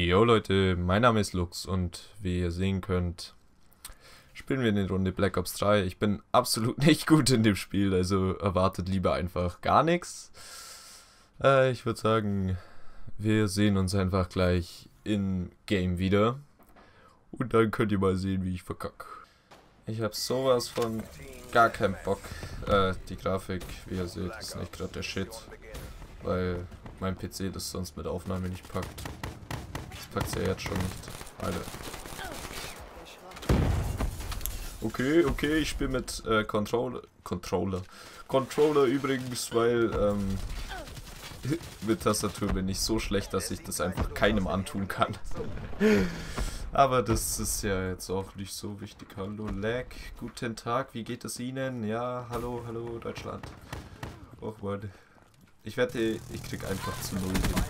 Jo Leute, mein Name ist Lux und wie ihr sehen könnt, spielen wir eine Runde Black Ops 3. Ich bin absolut nicht gut in dem Spiel, also erwartet lieber einfach gar nichts. Ich würde sagen, wir sehen uns einfach gleich in Game wieder und dann könnt ihr mal sehen, wie ich verkacke. Ich habe sowas von gar keinen Bock. Die Grafik, wie ihr seht, ist nicht gerade der Shit, weil mein PC das sonst mit Aufnahme nicht packt. Das packt ja jetzt schon nicht. Alter. Okay, ich spiele mit Controller übrigens, weil mit Tastatur bin ich so schlecht, dass ich das einfach keinem antun kann. Aber das ist ja jetzt auch nicht so wichtig. Hallo Lag, guten Tag, wie geht es Ihnen? Ja, hallo Deutschland. Och Mann. Ich wette, ich krieg einfach zu 0 hin.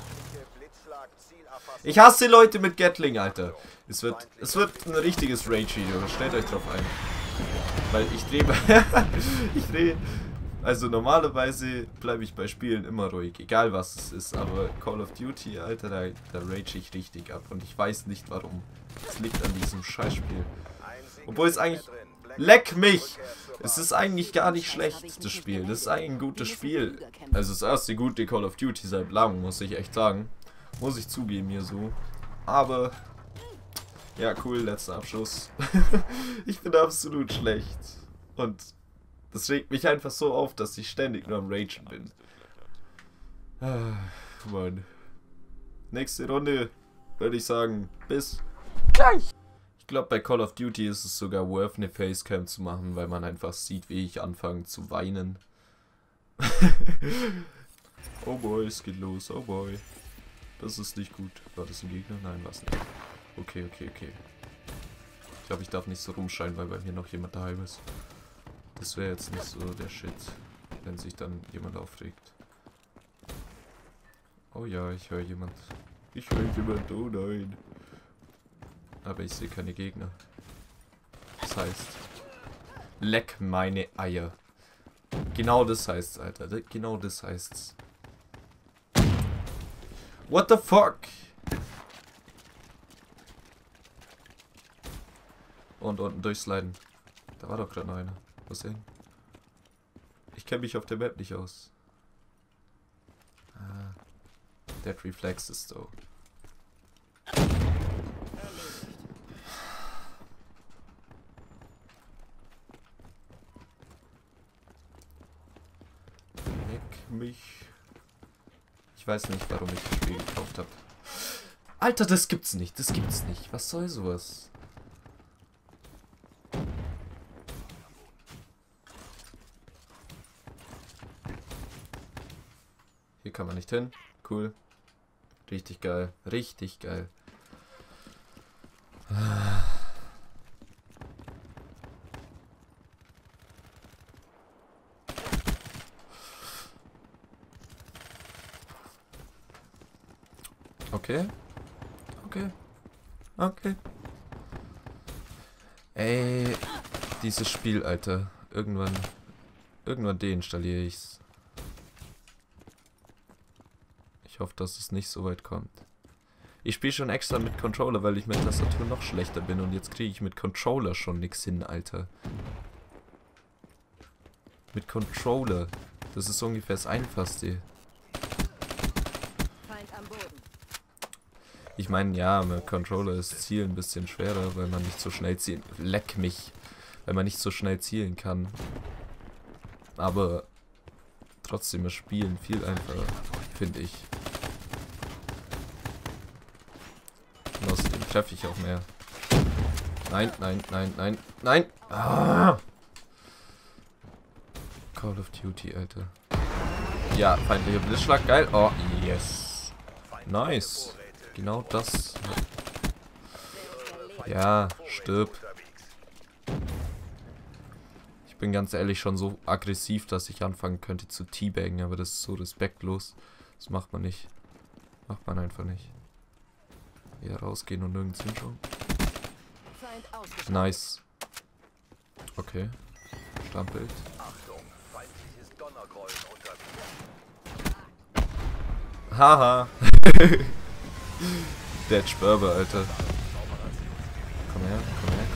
Ich hasse Leute mit Gatling, Alter. Es wird ein richtiges Rage-Video, stellt euch drauf ein. Weil ich drehe... Also normalerweise bleibe ich bei Spielen immer ruhig, egal was es ist. Aber Call of Duty, Alter, da rage ich richtig ab. Und ich weiß nicht warum. Es liegt an diesem Scheißspiel. Obwohl es eigentlich... Leck mich! Es ist eigentlich gar nicht schlecht, das Spiel. Das ist eigentlich ein gutes Spiel. Also das erste gute Call of Duty seit langem, muss ich echt sagen. Muss ich zugeben hier so. Aber... Ja, cool, letzter Abschuss. Ich bin absolut schlecht. Und das regt mich einfach so auf, dass ich ständig nur am Ragen bin. Mann. Nächste Runde würde ich sagen, bis gleich. Ich glaube, bei Call of Duty ist es sogar worth, eine Facecam zu machen, weil man einfach sieht, wie ich anfange zu weinen. Oh boy, es geht los, oh boy. Das ist nicht gut. War das ein Gegner? Nein, war es nicht. Okay. Ich glaube, ich darf nicht so rumschreien, weil bei mir noch jemand daheim ist. Das wäre jetzt nicht so der Shit, wenn sich dann jemand aufregt. Oh ja, ich höre jemand. Ich höre jemand, oh nein. Aber ich sehe keine Gegner. Das heißt, leck meine Eier. Genau das heißt's, Alter. Genau das heißt's. What the fuck? Und unten durchsliden. Da war doch gerade noch einer. Was denn? Ich kenne mich auf der Map nicht aus. Ah. Dead Reflexes though. Leck mich. Ich weiß nicht, warum ich das Spiel gekauft habe. Alter, das gibt's nicht. Das gibt's nicht. Was soll sowas? Hier kann man nicht hin. Cool. Richtig geil. Richtig geil. Okay. Ey, dieses Spiel, Alter. Irgendwann deinstalliere ich's. Ich hoffe, dass es nicht so weit kommt. Ich spiele schon extra mit Controller, weil ich mit Tastatur noch schlechter bin. Und jetzt kriege ich mit Controller schon nichts hin, Alter. Mit Controller. Das ist ungefähr das Einfachste. Ich meine, ja, mit Controller ist Zielen ein bisschen schwerer, weil man nicht so schnell zielen... Leck mich! Weil man nicht so schnell zielen kann. Aber trotzdem ist Spielen viel einfacher, finde ich. Und außerdem treffe ich auch mehr. Nein! Ah! Call of Duty, Alter. Ja, feindlicher Blitzschlag, geil. Oh, yes. Nice. Genau das. Ja, stirb. Ich bin ganz ehrlich schon so aggressiv, dass ich anfangen könnte zu teabaggen, aber das ist so respektlos. Das macht man nicht. Macht man einfach nicht. Hier rausgehen und nirgends hinschauen. Nice. Okay. Stammbild. Haha. Dead Sperber, Alter. Komm her, komm her,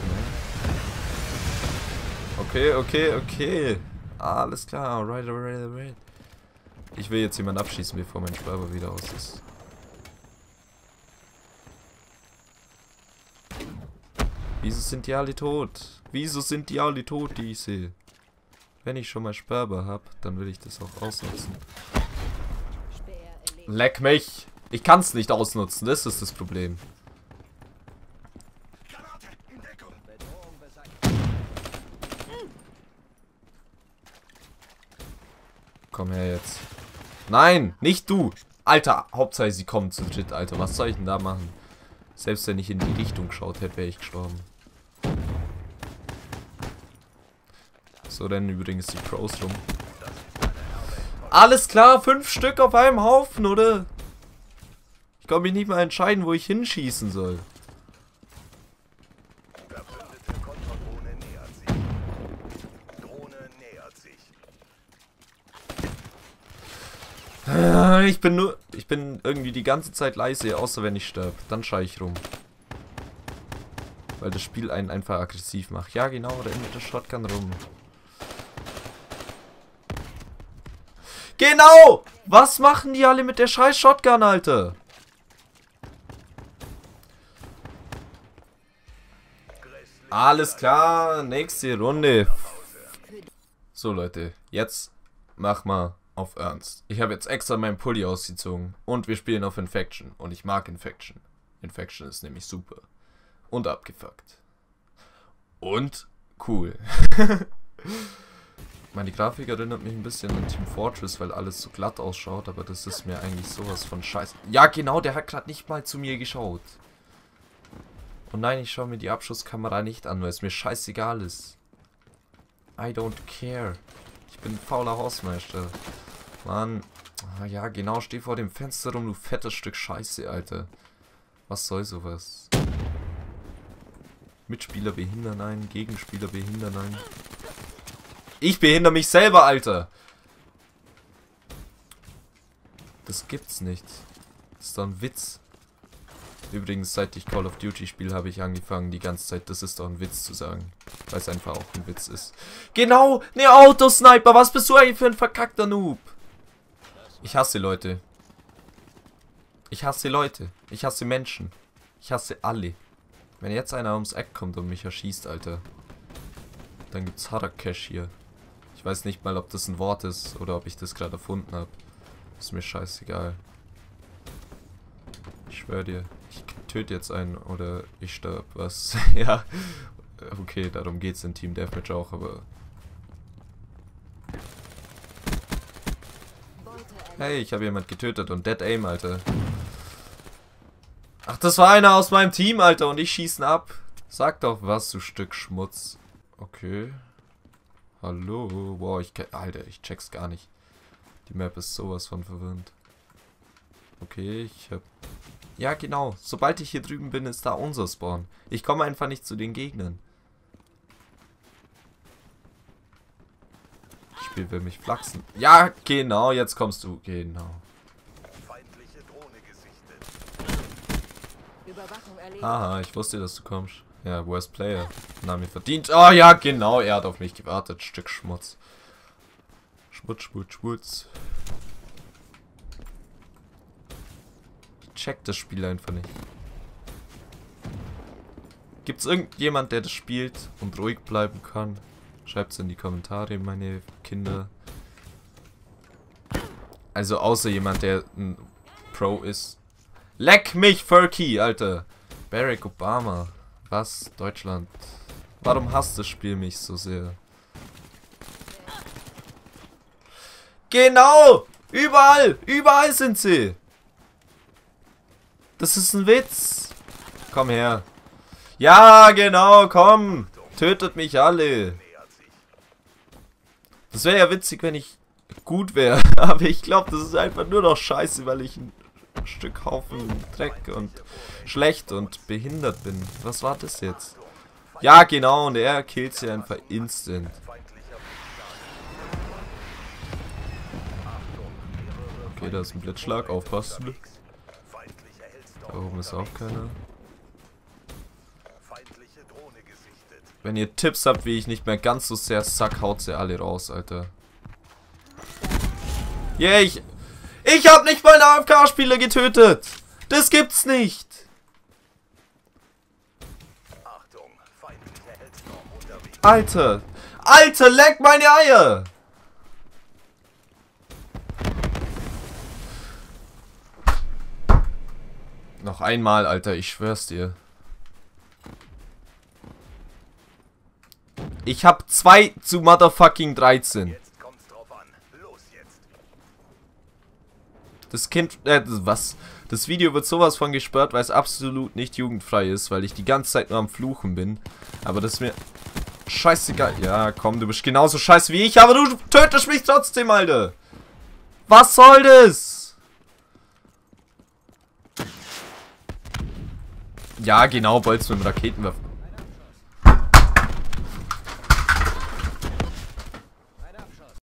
komm her. Okay. Alles klar, alright. Ich will jetzt jemanden abschießen, bevor mein Sperber wieder aus ist. Wieso sind die alle tot? Wieso sind die alle tot, die ich sehe? Wenn ich schon mal Sperber habe, dann will ich das auch ausnutzen. Leck mich! Ich kann es nicht ausnutzen, das ist das Problem. Komm her jetzt. Nein, nicht du! Alter, Hauptsache sie kommen zu dritt, Alter. Was soll ich denn da machen? Selbst wenn ich in die Richtung geschaut hätte, wäre ich gestorben. So rennen übrigens die Pros rum. Alles klar, 5 Stück auf einem Haufen, oder? Ich kann mich nicht mal entscheiden, wo ich hinschießen soll. Ich bin irgendwie die ganze Zeit leise, außer wenn ich sterbe. Dann schaue ich rum. Weil das Spiel einen einfach aggressiv macht. Ja genau, renn mit der Shotgun rum. Genau! Was machen die alle mit der scheiß Shotgun, Alter? Alles klar, nächste Runde. So Leute, jetzt mach mal auf Ernst. Ich habe jetzt extra meinen Pulli ausgezogen. Und wir spielen auf Infection. Und ich mag Infection. Infection ist nämlich super. Und abgefuckt. Und cool. Meine Grafik erinnert mich ein bisschen an Team Fortress, weil alles so glatt ausschaut. Aber das ist mir eigentlich sowas von scheiße. Ja genau, der hat gerade nicht mal zu mir geschaut. Und nein, ich schaue mir die Abschusskamera nicht an, weil es mir scheißegal ist. I don't care. Ich bin ein fauler Hausmeister. Mann. Ah, ja, genau, steh vor dem Fenster rum, du fettes Stück Scheiße, Alter. Was soll sowas? Mitspieler behindern einen, Gegenspieler behindern einen. Ich behindere mich selber, Alter! Das gibt's nicht. Das ist doch ein Witz. Übrigens, seit ich Call of Duty spiele, habe ich angefangen, die ganze Zeit, das ist doch ein Witz zu sagen. Weil es einfach auch ein Witz ist. Genau, ne Autosniper, was bist du eigentlich für ein verkackter Noob? Ich hasse Leute. Ich hasse Leute. Ich hasse Menschen. Ich hasse alle. Wenn jetzt einer ums Eck kommt und mich erschießt, Alter, dann gibt's Harakesh hier. Ich weiß nicht mal, ob das ein Wort ist oder ob ich das gerade erfunden habe. Ist mir scheißegal. Ich schwöre dir, ich töte jetzt einen oder ich sterbe. Was? Ja. Okay, darum geht's in Team Deathmatch auch, aber... Hey, ich habe jemand getötet und Dead Aim, Alter. Ach, das war einer aus meinem Team, Alter, und ich schieße ihn ab. Sag doch was, du Stück Schmutz. Okay. Hallo. Wow, Alter, ich check's gar nicht. Die Map ist sowas von verwirrend. Okay, ich hab... Ja, genau. Sobald ich hier drüben bin, ist da unser Spawn. Ich komme einfach nicht zu den Gegnern. Das Spiel will mich flachsen. Ja, genau, jetzt kommst du. Genau. Haha, ich wusste, dass du kommst. Ja, Worst Player. Name verdient. Oh ja, genau, er hat auf mich gewartet. Stück Schmutz. Schmutz, Schmutz, Schmutz. Ich check das Spiel einfach nicht. Gibt's irgendjemand, der das spielt und ruhig bleiben kann? Schreibt's in die Kommentare, meine Kinder. Also außer jemand, der ein Pro ist. Leck mich, Furky, Alter. Barack Obama. Was? Deutschland. Warum hasst das Spiel mich so sehr? Genau! Überall! Überall sind sie! Das ist ein Witz! Komm her. Ja, genau, komm! Tötet mich alle! Das wäre ja witzig, wenn ich gut wäre. Aber ich glaube, das ist einfach nur noch scheiße, weil ich ein Stück Haufen Dreck und schlecht und behindert bin. Was war das jetzt? Ja, genau, und er killt sie einfach instant. Okay, da ist ein Blitzschlag, aufpassen. Da oben ist auch keiner. Wenn ihr Tipps habt, wie ich nicht mehr ganz so sehr sack, haut sie alle raus, Alter. Yeah, ich hab nicht mal einen AFK-Spieler getötet! Das gibt's nicht! Alter! Alter, leck meine Eier! Noch einmal, Alter, ich schwör's dir. Ich hab 2 zu motherfucking 13. Das Kind, was? Das Video wird sowas von gesperrt, weil es absolut nicht jugendfrei ist, weil ich die ganze Zeit nur am Fluchen bin. Aber das ist mir scheißegal. Ja, komm, du bist genauso scheiße wie ich, aber du tötest mich trotzdem, Alter. Was soll das? Ja, genau, Bolz mit dem Raketenwerfer.